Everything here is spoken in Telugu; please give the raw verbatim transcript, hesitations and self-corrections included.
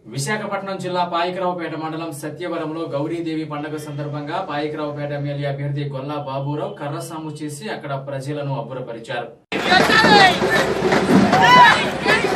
విశాఖపట్నం జిల్లా పాయకరావుపేట మండలం సత్యవరంలో గౌరీదేవి పండుగ సందర్భంగా పాయకరావుపేట ఎమ్మెల్యే అభ్యర్థి గొల్లా బాబురావు కర్రసాము చేసి అక్కడ ప్రజలను అబ్బురపరిచారు.